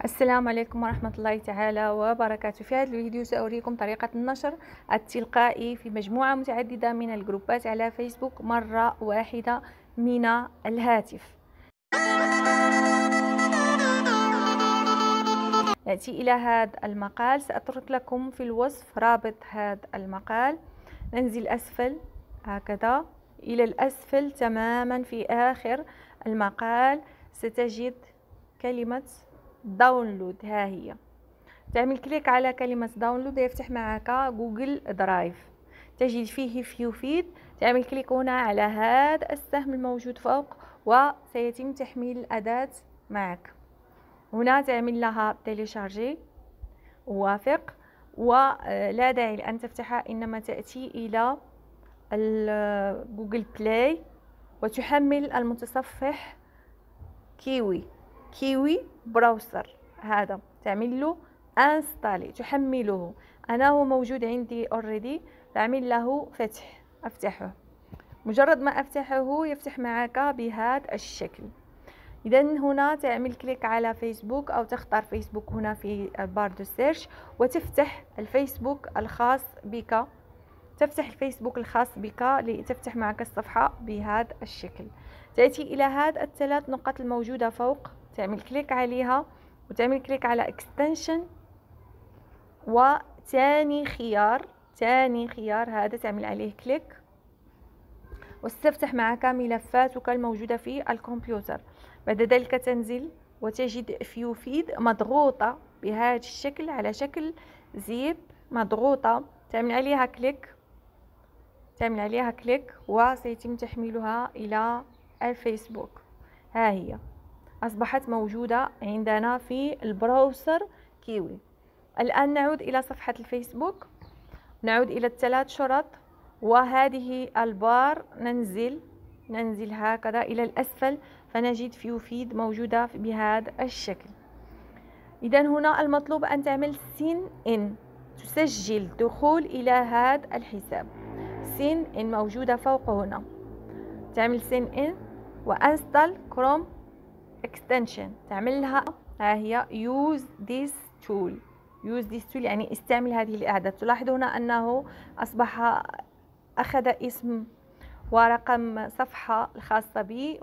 السلام عليكم ورحمة الله تعالى وبركاته. في هذا الفيديو سأريكم طريقة النشر التلقائي في مجموعة متعددة من الجروبات على فيسبوك مرة واحدة من الهاتف. نأتي إلى هذا المقال، سأترك لكم في الوصف رابط هذا المقال. ننزل أسفل هكذا إلى الأسفل تماما، في آخر المقال ستجد كلمة داونلود. ها هي، تعمل كليك على كلمة داونلود يفتح معك جوجل درايف، تجد فيه فيو فيد، تعمل كليك هنا على هذا السهم الموجود فوق وسيتم تحميل الأداة معك. هنا تعمل لها تيليشارجي، وافق، ولا داعي لأن تفتحها، إنما تأتي إلى جوجل بلاي وتحمل المتصفح كيوي براوسر. هذا تعمل له انستالي، تحمله. انا هو موجود عندي اوريدي، بعمل له فتح، افتحه. مجرد ما افتحه يفتح معك بهذا الشكل. اذا هنا تعمل كليك على فيسبوك او تختار فيسبوك هنا في بار دو سيرش وتفتح الفيسبوك الخاص بك. تفتح الفيسبوك الخاص بك لتفتح معك الصفحة بهذا الشكل. تأتي إلى هذه الثلاث نقط الموجودة فوق، تعمل كليك عليها وتعمل كليك على اكستنشن، وثاني خيار هذا تعمل عليه كليك وستفتح معك ملفاتك الموجودة في الكمبيوتر. بعد ذلك تنزل وتجد فيو فيد مضغوطة بهذا الشكل على شكل زيب مضغوطة، تعمل عليها كليك وسيتم تحميلها إلى الفيسبوك. ها هي أصبحت موجودة عندنا في البراوزر كيوي. الآن نعود إلى صفحة الفيسبوك، نعود إلى الثلاث شرط، وهذه البار ننزل هكذا إلى الأسفل فنجد فيو فيد موجودة بهذا الشكل. إذا هنا المطلوب أن تعمل سين إن، تسجل دخول إلى هذا الحساب. سين إن موجودة فوق هنا، تعمل سين إن وانستال كروم اكستنشن، تعمل لها ها هي use this tool يعني استعمل هذه الإعداد. تلاحظ هنا أنه أصبح أخذ اسم ورقم صفحة الخاصة بي.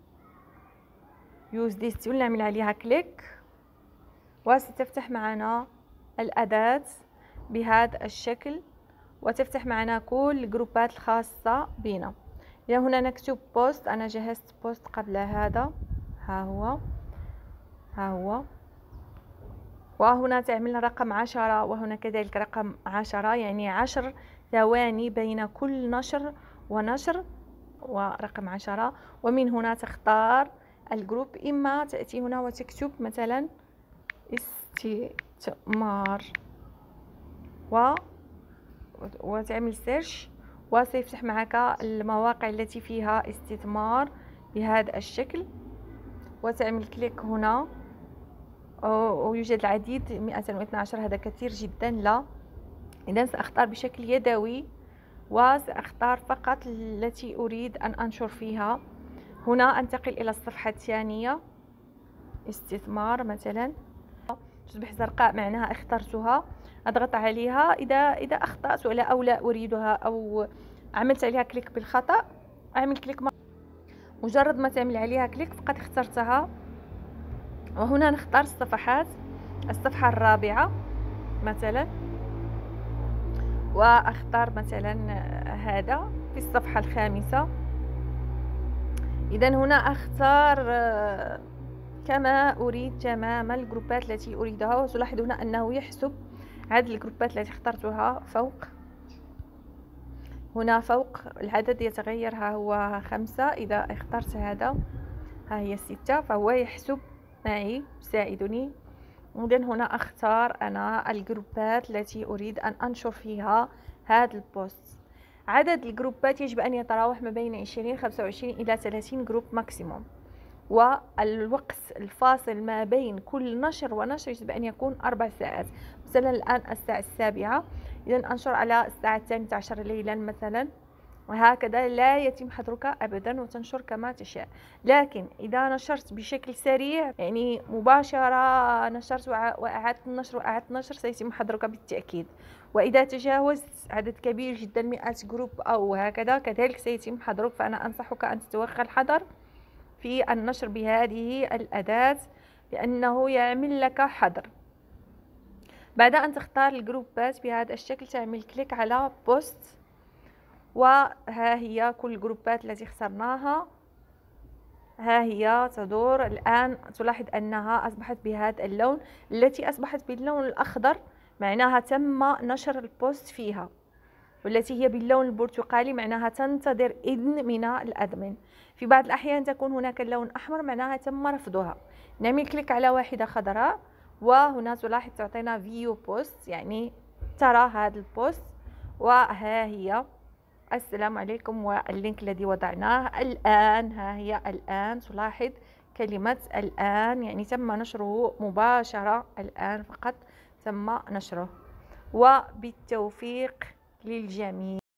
use this tool نعمل عليها كليك وستفتح معنا الأداة بهذا الشكل، وتفتح معنا كل الجروبات الخاصة بنا. هنا نكتب بوست، أنا جهزت بوست قبل هذا، ها هو، وهنا تعمل رقم 10، وهنا كذلك رقم 10، يعني 10 ثواني بين كل نشر ونشر، ورقم 10. ومن هنا تختار الجروب، إما تأتي هنا وتكتب مثلا استثمار وتعمل سيرش، وسيفتح معك المواقع التي فيها استثمار بهذا الشكل، وتعمل كليك هنا. ويوجد العديد، 212 هذا كثير جدا، لا. إذن سأختار بشكل يدوي وسأختار فقط التي أريد أن أنشر فيها. هنا أنتقل إلى الصفحة الثانية، استثمار مثلا، تصبح زرقاء معناها اخترتها، أضغط عليها. إذا أخطأت أو لا أريدها أو عملت عليها كليك بالخطأ، أعمل كليك مجرد ما تعمل عليها كليك فقد اخترتها. وهنا نختار الصفحات، الصفحة الرابعة مثلا، وأختار مثلا هذا في الصفحة الخامسة. إذا هنا أختار كما أريد تماما الجروبات التي أريدها، وتلاحظ هنا أنه يحسب عدد الجروبات التي اخترتها فوق. هنا فوق العدد يتغير، ها هو 5، إذا اخترت هذا ها هي 6، فهو يحسب معي، يساعدني. إذن هنا أختار أنا الجروبات التي أريد أن أنشر فيها هذا البوست. عدد الجروبات يجب أن يتراوح ما بين 20 25 إلى 30 جروب ماكسيموم، والوقت الفاصل ما بين كل نشر ونشر يجب أن يكون 4 ساعات. مثلا الآن الساعة 7، إذا أنشر على الساعة 12 ليلا مثلا، وهكذا لا يتم حظرك أبدا وتنشر كما تشاء. لكن إذا نشرت بشكل سريع يعني مباشرة نشرت وأعدت النشر وأعدت النشر سيتم حظرك بالتأكيد. وإذا تجاوزت عدد كبير جدا 100 جروب أو هكذا كذلك سيتم حظرك. فأنا أنصحك أن تتوخى الحذر في النشر بهذه الأداة لأنه يعمل لك حظر. بعد أن تختار الجروبات بهذا الشكل تعمل كليك على بوست، وها هي كل الجروبات التي اخترناها، ها هي تدور. الآن تلاحظ أنها أصبحت بهذا اللون، التي أصبحت باللون الأخضر معناها تم نشر البوست فيها، والتي هي باللون البرتقالي معناها تنتظر إذن من الأدمن. في بعض الأحيان تكون هناك اللون أحمر معناها تم رفضها. نعمل كليك على واحدة خضراء، وهنا تلاحظ تعطينا فيو بوست يعني ترى هذا البوست. وها هي السلام عليكم، واللينك الذي وضعناه الآن. ها هي الآن تلاحظ كلمة الآن يعني تم نشره مباشرة، الآن فقط تم نشره. وبالتوفيق للجميع.